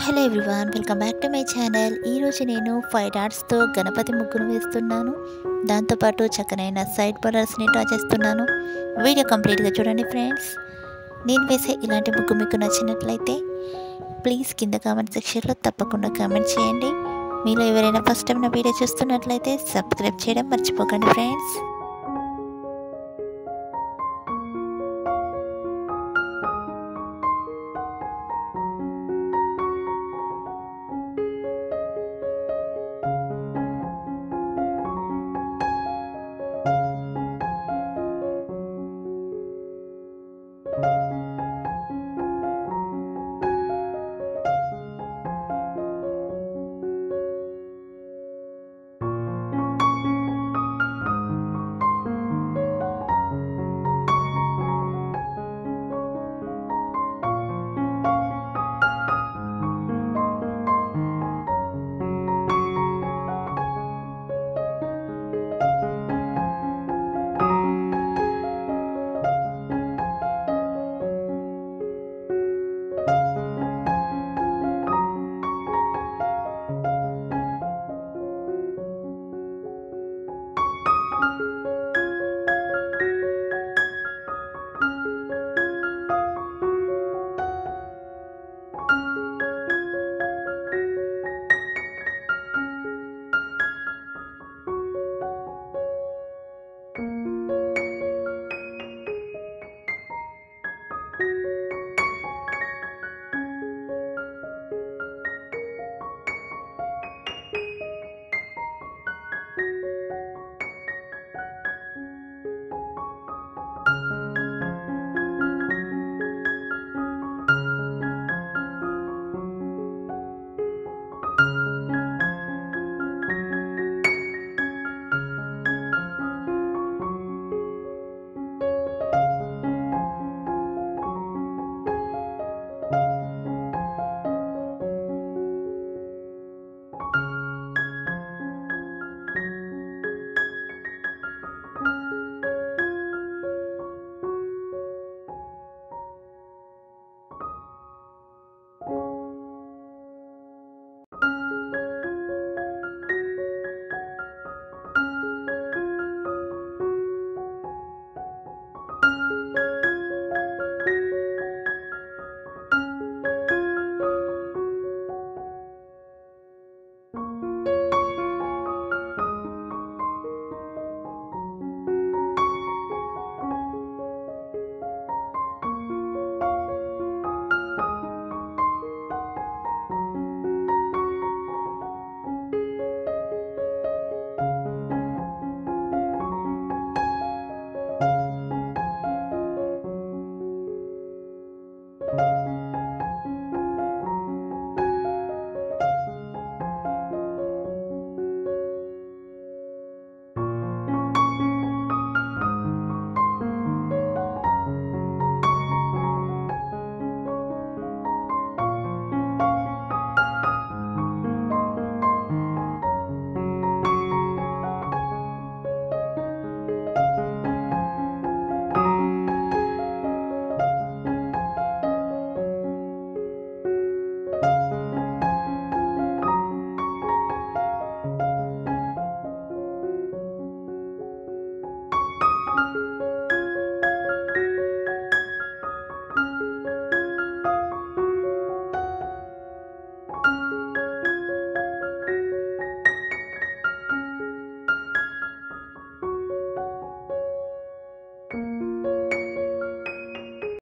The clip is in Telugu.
Hello everyone, welcome back to my channel. ఈరోజు నేను 5 డాట్స్తో గణపతి ముగ్గును వేస్తున్నాను. దాంతోపాటు చక్కనైన సైడ్ బోర్డర్స్ని డ్రా చేస్తున్నాను. వీడియో కంప్లీట్గా చూడండి ఫ్రెండ్స్. నేను వేసే ఇలాంటి ముగ్గు మీకు నచ్చినట్లయితే ప్లీజ్ కింద కామెంట్ సెక్షన్లో తప్పకుండా కామెంట్ చేయండి. మీలో ఎవరైనా ఫస్ట్ టైం నా వీడియో చూస్తున్నట్లయితే సబ్స్క్రైబ్ చేయడం మర్చిపోకండి ఫ్రెండ్స్.